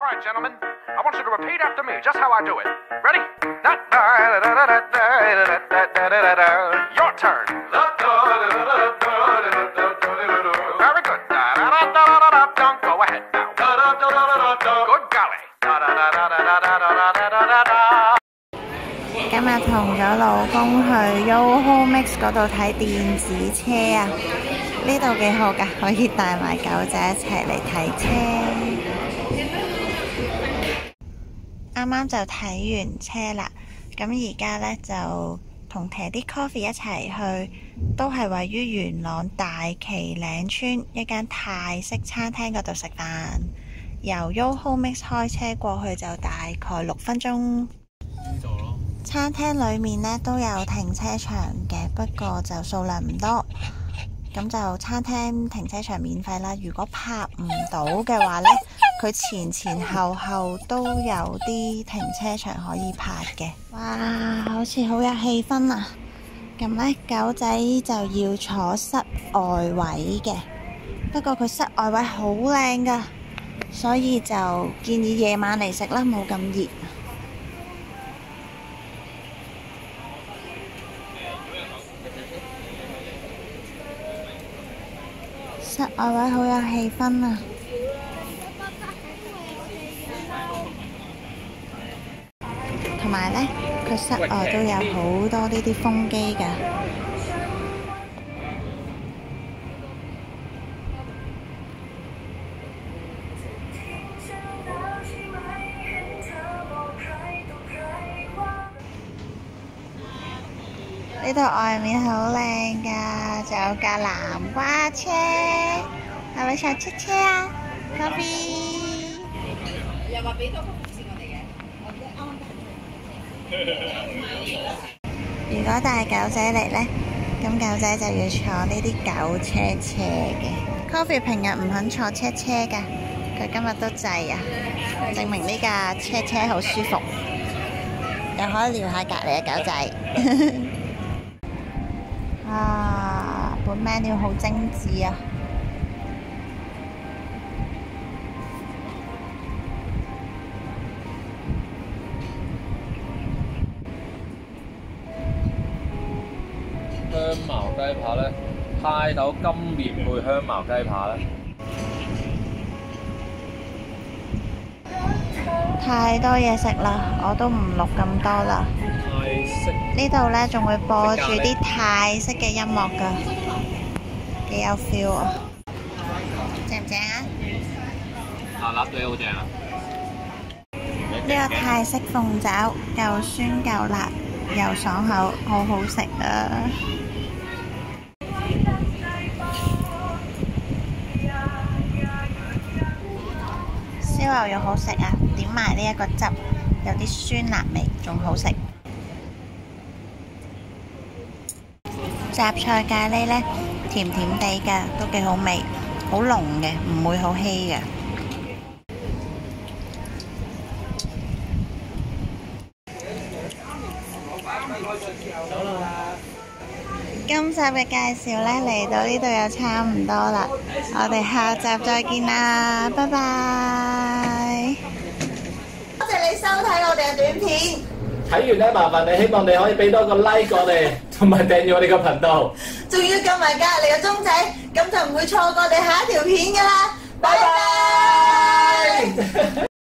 right, gentlemen. I want you to repeat after me, just how I do it. Ready? Your turn. Very good. Go ahead now. Good golly. 今日同咗老公去 YOHO MIX 嗰度睇電子車啊！呢度幾好㗎，可以帶埋狗仔一齊嚟睇車。啱啱就睇完車啦，咁而家呢，就同Teddy Coffee 一齊去，都係位於元朗大旗嶺村一間泰式餐廳嗰度食飯。由 YOHO MIX 開車過去就大概6分鐘。餐廳裏面呢都有停車場嘅，不過就數量唔多。咁就餐廳停車場免費啦。如果泊唔到嘅話呢，佢前後都有啲停車場可以泊嘅。哇，好似好有氣氛啊！咁呢，狗仔就要坐室外位嘅，不過佢室外位好靚㗎，所以就建議夜晚嚟食啦，冇咁熱。室外位好有氣氛啊！同埋呢，佢室外都有好多呢啲風機㗎。呢度外面好靚㗎，仲有架南瓜車，係咪想出車啊 ？Coffee 又話俾多個服侍我哋嘅。如果帶狗仔嚟呢，咁狗仔就要坐呢啲狗車嘅。Coffee 平日唔肯坐車㗎，佢今日都制啊，證明呢架車好舒服，又可以撩下隔離嘅狗仔。啊！本 menu 好精緻啊！ 香茅雞扒呢，泰豆金蓮配香茅雞扒呢。 太多嘢食啦，我都唔錄咁多啦。呢度呢仲會播住啲泰式嘅音樂㗎，幾有 feel 啊！正唔正啊？ 辣雞好正啊！ 呢個泰式鳳爪夠酸夠辣又爽口，好好食啊！燒牛肉好食啊！點埋呢一個汁，有啲酸辣味，仲好食。雜菜咖喱呢，甜甜地㗎，都幾好味，好濃嘅，唔會好稀嘅。今集嘅介紹呢，嚟到呢度又差唔多啦，我哋下集再見啦，拜拜！多謝你收睇我哋嘅短片。 睇完咧，麻煩你，希望你可以俾多個 like 我哋，同埋訂閱我哋個頻道， 仲要撳埋隔離嘅鐘仔，咁就唔會錯過我哋下一條片㗎啦。拜拜。